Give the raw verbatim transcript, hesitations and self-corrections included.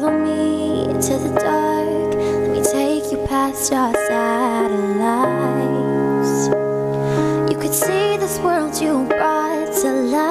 Follow me to the dark. Let me take you past our satellites. You could see this world you brought to life.